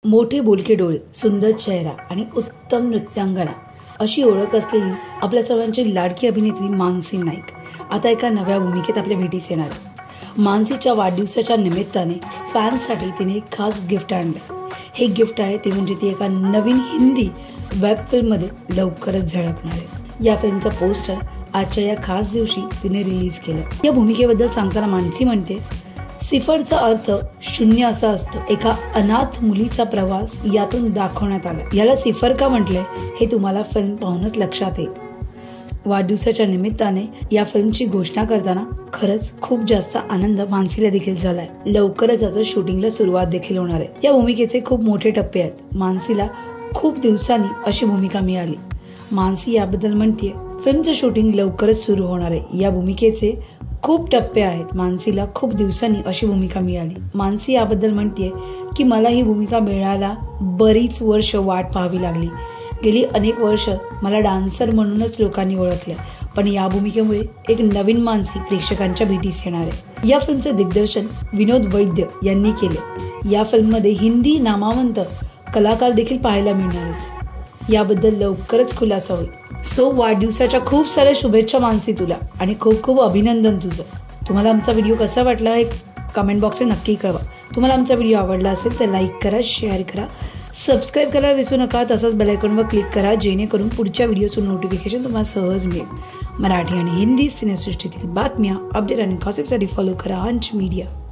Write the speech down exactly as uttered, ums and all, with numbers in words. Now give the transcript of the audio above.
मोठे बोलके डोळे, सुंदर चेहरा आणि उत्तम नृत्यांगना अशी ओळख असलेली आपल्या सर्वांची लाडकी अभिनेत्री मानसी नाईक आता एका नव्या भूमिकेत आपल्या भेटीस येणार आहे। मानसीच्या वाढदिवसाच्या निमित्ताने फॅन्ससाठी तिने एक खास गिफ्ट आणलं। हे गिफ्ट आहे ते म्हणजे ती एका नवीन हिंदी वेब फिल्ममध्ये लवकरच झळकणार आहे। या फिल्मचा पोस्टर आजच्या या खास दिवशी तिने रिलीज केलं। या भूमिकेबद्दल सांगताना मानसी म्हणते, सिफरचा अर्थ शून्य असा असतो। एका अनाथ मुलीचा प्रवास यातून दाखवण्यात आला। याला सिफर का म्हटले हे तुम्हाला फिल्म पाहूनच लक्षात येईल। वाढदिवसाच्या निमित्ताने या फिल्मची घोषणा करताना खरंच खूप जास्त आनंद मानसीला देखील झालाय। लवकरच याचं शूटिंगला सुरुवात देखील होणार आहे। या भूमिकेचे खूप मोठे टप्पे आहेत। मानसीला खूप दिवसांनी अशी भूमिका मिळाली। मानसी याबद्दल म्हणते, फिल्मचं शूटिंग लवकरच सुरू होणार आहे। या भूमिकेचे खूप टप्पे आहेत। मानसीला खूप दिवसांनी अशी भूमिका मिळाली। मानसी याबद्दल म्हणते की मला ही भूमिका मिळायला बरीच वर्ष वाट पाहावी लागली। गेली अनेक वर्ष मला डान्सर म्हणूनच लोकांनी ओळखले, पण या भूमिकेमुळे एक नवीन मानसी प्रेक्षकांच्या भेटीस येणार आहे। या फिल्मचे दिग्दर्शन विनोद वैद्य यांनी केले। या फिल्ममध्ये हिंदी नामवंत कलाकार देखील पाहायला मिळणार आहेत। याबद्दल लवकरच खुलासा होईल। सो वाढदिवसाच्या खूप साऱ्या शुभेच्छा मानसी तुला, आणि खूप खूप अभिनंदन तुझं। तुम्हाला आमचा व्हिडिओ कसा वाटला हे कमेंट बॉक्समध्ये नक्की कळवा। तुम्हाला आमचा व्हिडिओ आवडला असेल तर लाईक करा, शेअर करा, सबस्क्राईब करायला विसरू नका। तसंच बेल आयकॉनवर क्लिक करा जेणेकरून पुढच्या व्हिडिओचं नोटिफिकेशन तुम्हाला सहज मिळेल। मराठी आणि हिंदी सिनेसृष्टीतील बातम्या, अपडेट आणि गॉसिपसाठी फॉलो करा हंच मीडिया।